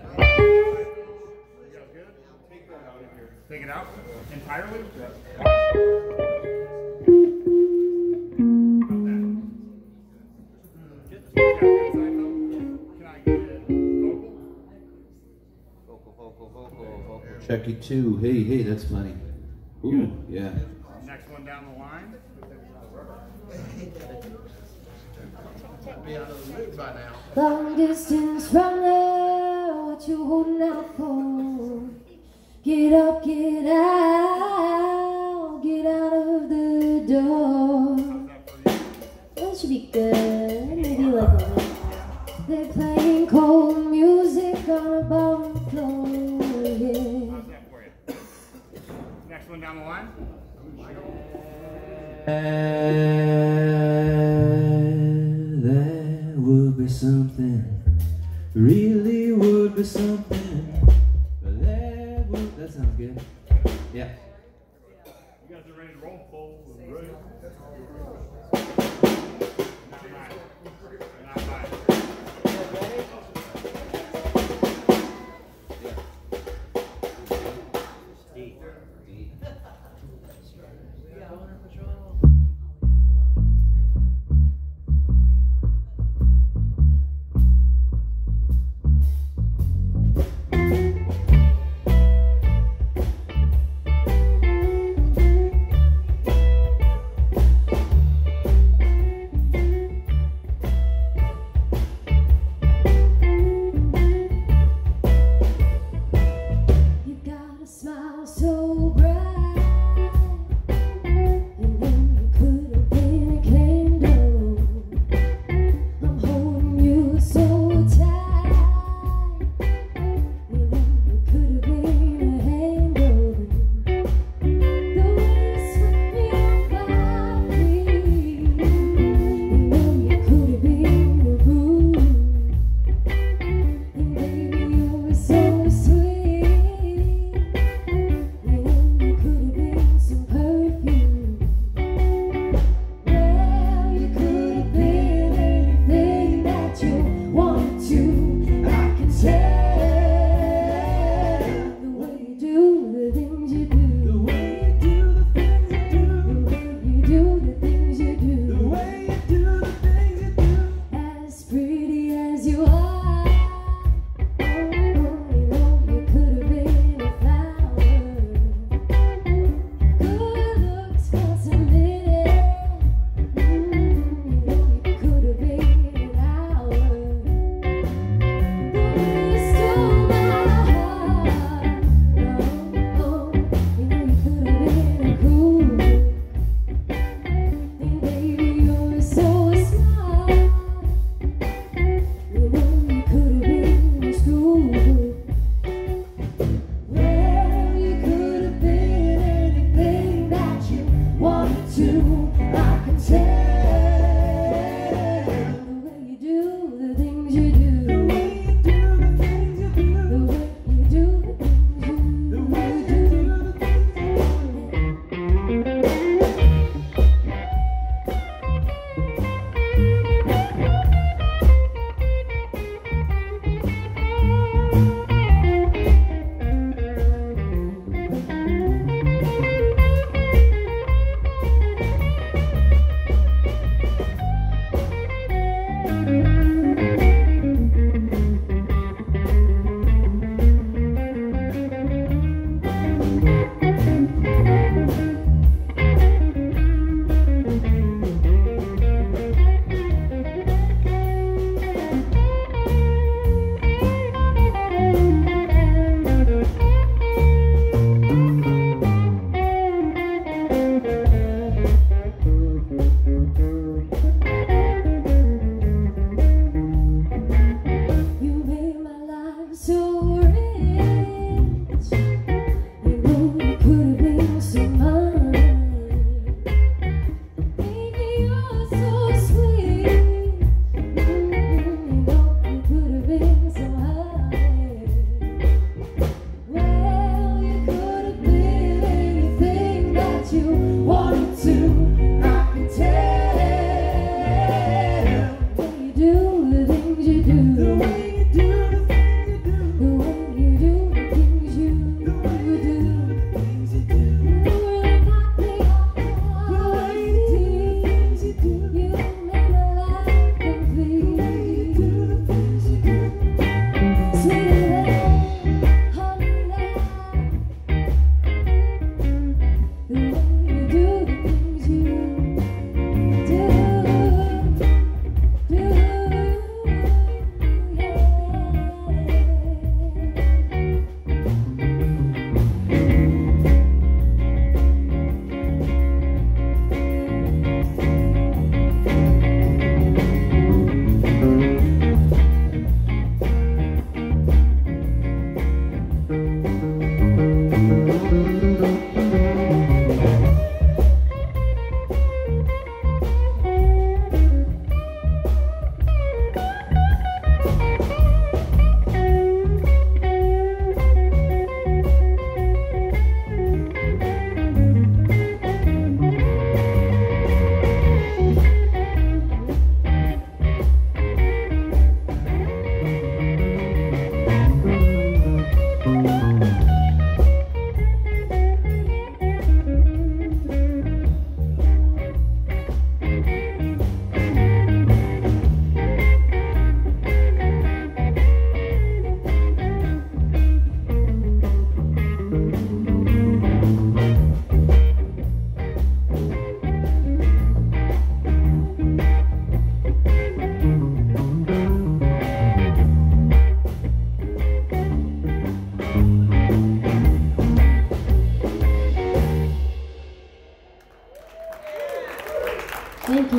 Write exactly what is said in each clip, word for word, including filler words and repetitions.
Take it out entirely? Checky two. Hey, hey, that's funny. Ooh, yeah. Next one down the line. Long distance from there, what you holding out for? Get up, get out, get out of the door. That should be good. Maybe like a little. They're playing cold music on a ballroom floor. Yeah. How's that for you? Next one down the line. That would be something. Really would be something. But that would. That sounds good. Yeah. You guys are ready to roll? Full, ready? Not mine. Not mine.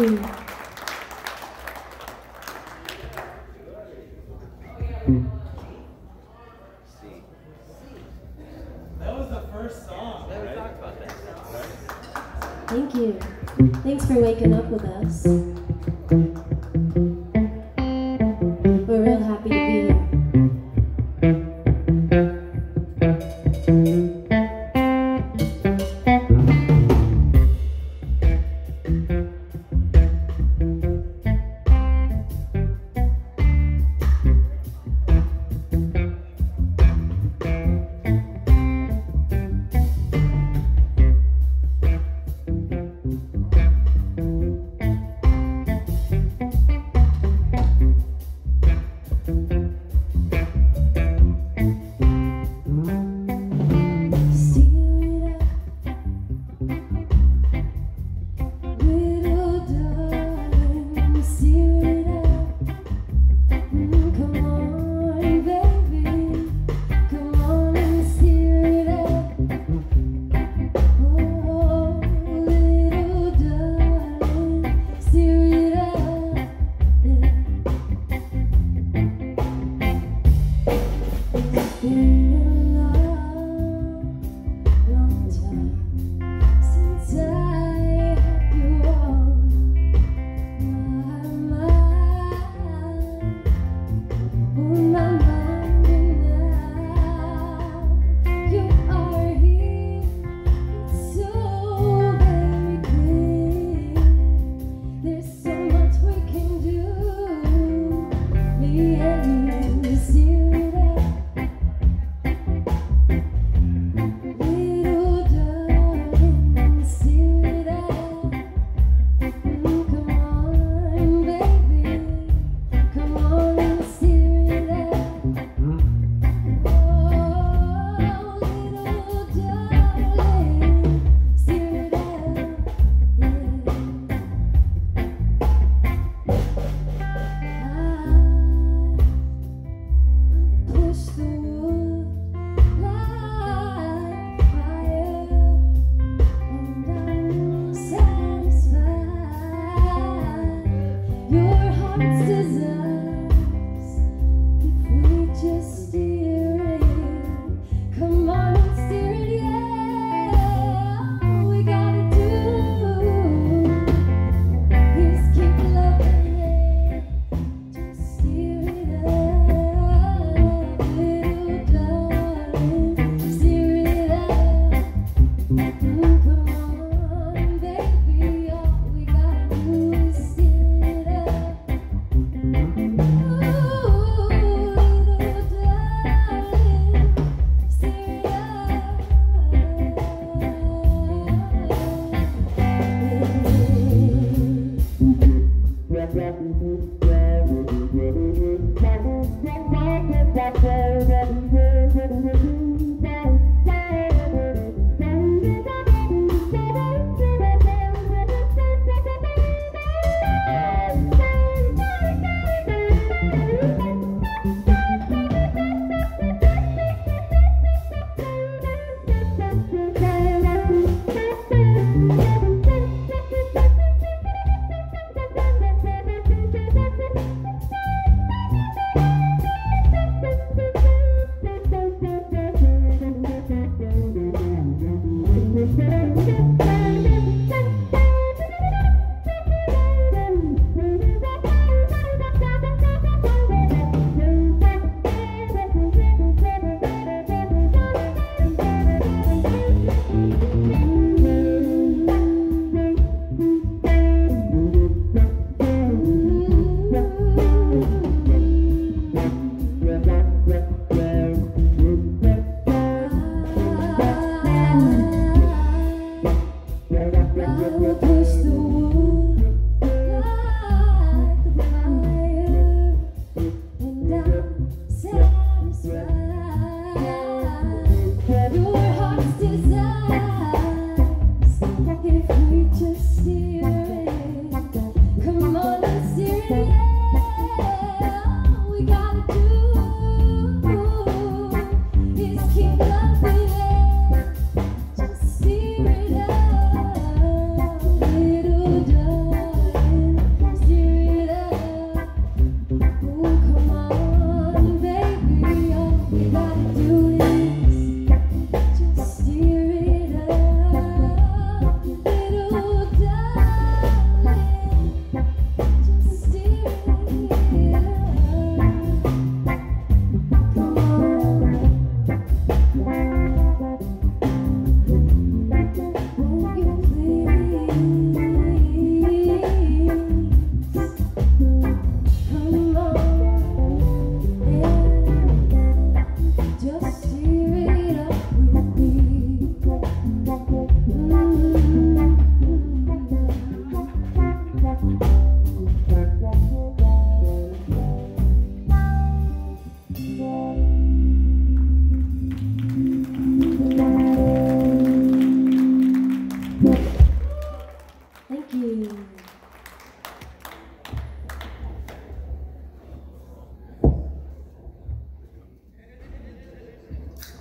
you. That was the first song. Yeah, we talked about that. Thank you. Thanks for waking up with us. We're real happy to be here.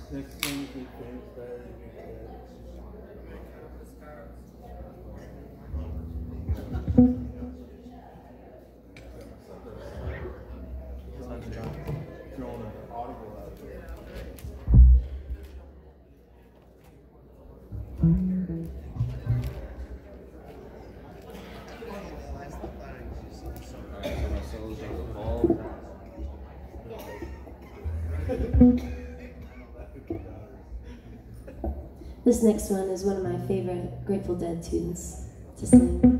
Next thing is big things, better than big throwing an audible out there. This next one is one of my favorite Grateful Dead tunes to sing.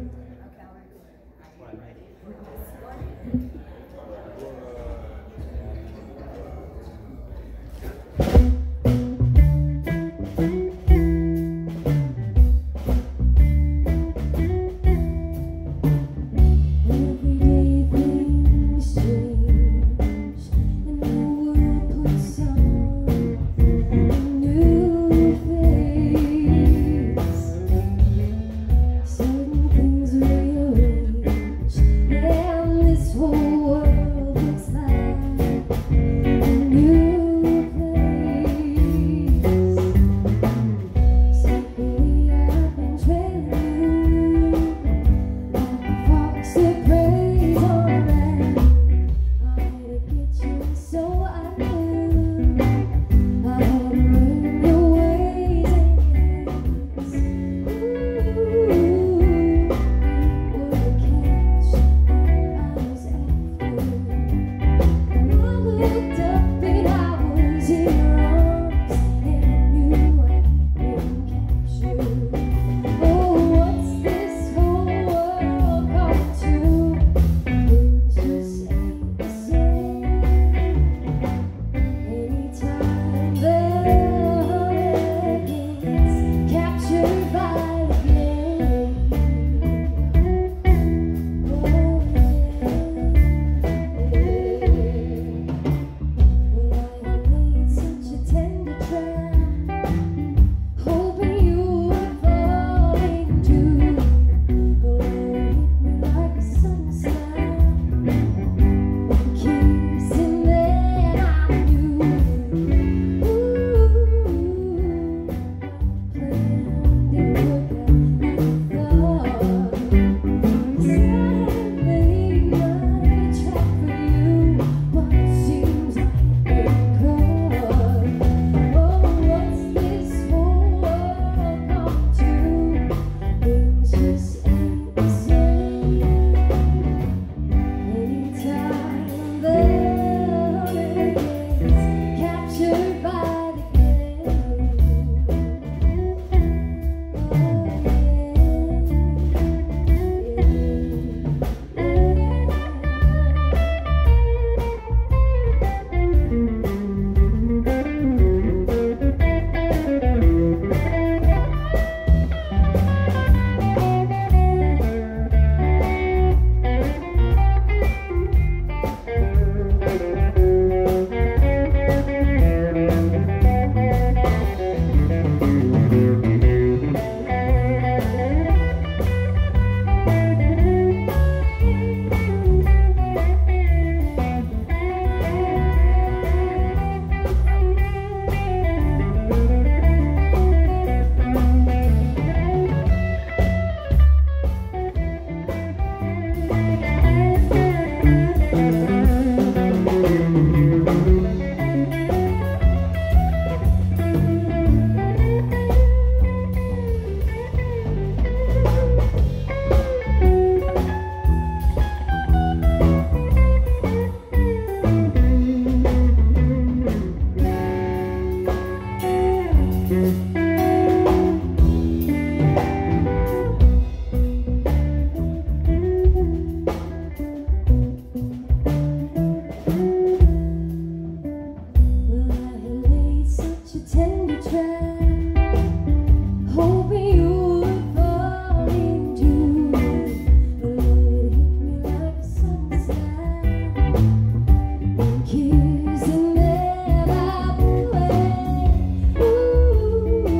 Kiss and never away. Ooh.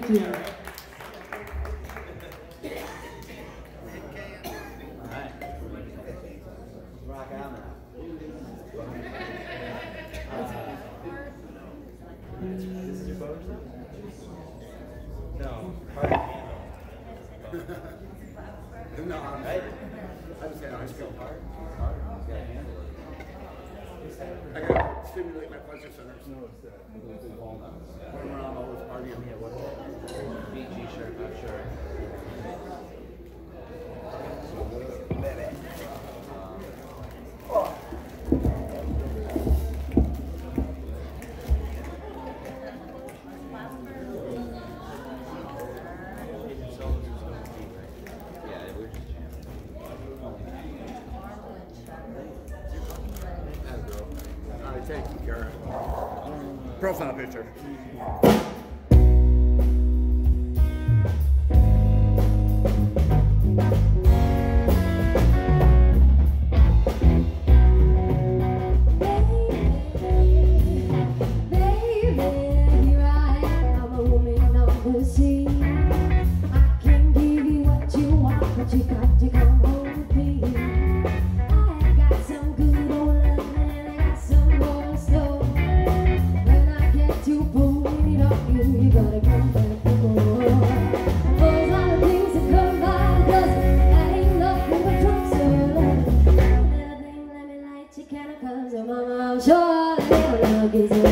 Thank you. Rock out now. This is your photo shoot? No. No, I'm Right? I just got ice cream. Hard. Hard. You gotta handle it. I gotta stimulate my pleasure centers. No, it's that. Run around all this partying. Yeah, what is it? B G shirt, not shirt. Thank you, Karen. Profile picture. You got to come home with me. I got some good old love and I got some more stuff. When I get to pulling it off you, you gotta come back for more. Those are the things that come by the dozen. That ain't nothing but trucks of love. Little thing, let me light your candle, 'cause your mama, I'm sure that little love is